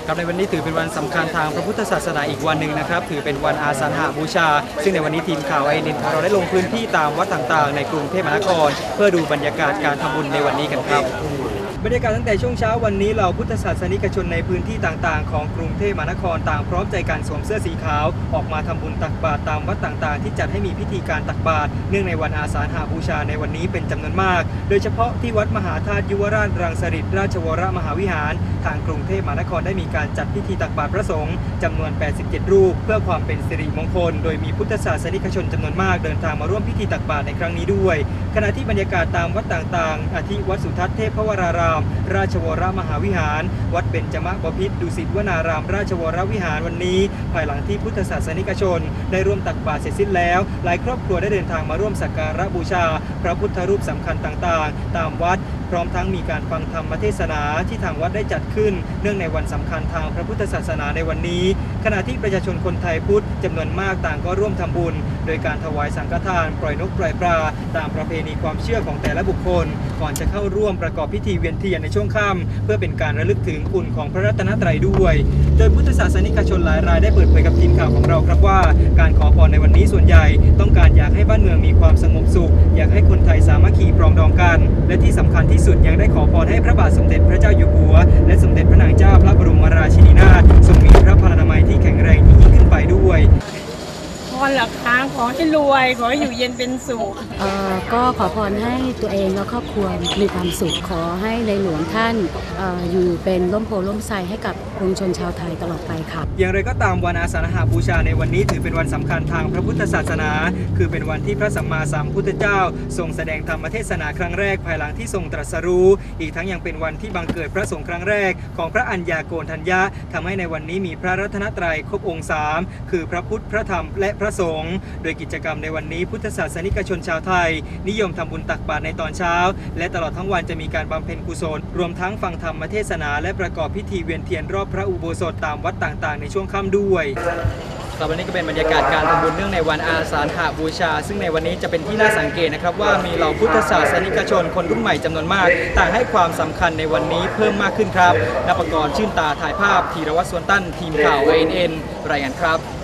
ครับในวันนี้ถือเป็นวันสำคัญทางพระพุทธศาสนาอีกวันหนึ่งนะครับถือเป็นวันอาสาฬหบูชาซึ่งในวันนี้ทีมข่าวINNของเราได้ลงพื้นที่ตามวัดต่างๆในกรุงเทพมหานครเพื่อดูบรรยากาศการทำบุญในวันนี้กันครับบรรยากาศตั้งแต่ช่วงเช้าวันนี้เหล่าพุทธศาสนิกชนในพื้นที่ต่างๆของกรุงเทพมหานครต่างพร้อมใจกันสวมเสื้อสีขาวออกมาทำบุญตักบาตรตามวัดต่างๆที่จัดให้มีพิธีการตักบาตรเนื่องในวันอาสาฬหบูชาในวันนี้เป็นจำนวนมากโดยเฉพาะที่วัดมหาธาตุยุวราชรังสฤษราชวรมหาวิหารทางกรุงเทพมหานครได้มีการจัดพิธีตักบาตรพระสงฆ์จำนวน87รูปเพื่อความเป็นสิริมงคลโดยมีพุทธศาสนิกชนจำนวนมากเดินทางมาร่วมพิธีตักบาตรในครั้งนี้ด้วยขณะที่บรรยากาศตามวัดต่างๆอาทิวัดสุทัศน์เทพวรารามราชวรมหาวิหารวัดเบญจมบพิตรดุสิตวนารามราชวรวิหารวันนี้ภายหลังที่พุทธศาสนิกชนได้ร่วมตักบาตรเสร็จสิ้นแล้วหลายครอบครัวได้เดินทางมาร่วมสักการะบูชาพระพุทธรูปสำคัญต่างๆตามวัดพร้อมทั้งมีการฟังธรรมเทศนาที่ทางวัดได้จัดขึ้นเนื่องในวันสำคัญทางพระพุทธศาสนาในวันนี้ขณะที่ประชาชนคนไทยพุทธจำนวนมากต่างก็ร่วมทำบุญโดยการถวายสังฆทานปล่อยนกปล่อยปลาตามประเพณีความเชื่อของแต่ละบุคคลก่อนจะเข้าร่วมประกอบพิธีเวียนเทียนในช่วงค่ำเพื่อเป็นการระลึกถึงคุณของพระรัตนตรัยด้วยโดยพุทธศาสนิกชนหลายรายได้เปิดเผยกับทีมข่าวของเราครับว่าการขอพรในวันนี้ส่วนใหญ่ต้องการอยากให้บ้านเมืองมีความสงบสุขอยากให้คนไทยสามัคคีปรองดองกันและที่สำคัญที่สุดยังได้ขอพรให้พระบาทสมเด็จพระเจ้าอยู่หัวและสมเด็จพระนางเจ้าพระบรมราชินีนาถทรงมีพระพลานามัยที่แข็งแรงยิ่งขึ้นไปด้วยพรหลักค้างขอให้รวยขอให้อยู่เย็นเป็นสุขก็ขอพรให้ตัวเองและครอบครัวมีความสุขขอให้ในหลวงท่านอยู่เป็นร่มโพล่มไทรให้กับปวงชนชาวไทยตลอดไปค่ะอย่างไรก็ตามวันอาสาฬหบูชาในวันนี้ถือเป็นวันสำคัญทางพระพุทธศาสนาคือเป็นวันที่พระสัมมาสัมพุทธเจ้าทรงแสดงธรรมเทศนาครั้งแรกภายหลังที่ทรงตรัสรู้อีกทั้งยังเป็นวันที่บังเกิดพระสงฆ์ครั้งแรกของพระอัญญาโกณทัญญะทำให้ในวันนี้มีพระรัตนตรัยครบองค์3คือพระพุทธพระธรรมและพระสงฆ์โดยกิจกรรมในวันนี้พุทธศาสนิกชนชาวไทยนิยมทำบุญตักบาตรในตอนเช้าและตลอดทั้งวันจะมีการบำเพ็ญกุศลรวมทั้งฟังธรรมเทศนาและประกอบพิธีเวียนเทียนรอบพระอุโบสถตามวัดต่างๆในช่วงค่ำด้วยครับวันนี้ก็เป็นบรรยากาศการทำบุญเนื่องในวันอาสาฬหบูชาซึ่งในวันนี้จะเป็นที่น่าสังเกตนะครับว่ามีเหล่าพุทธศาสนิกชนคนรุ่นใหม่จำนวนมากต่างให้ความสำคัญในวันนี้เพิ่มมากขึ้นครับณปกรณ์ชื่นตาถ่ายภาพธีรวัฒน์สวนตั้นทีมข่าวINNรายงานครับ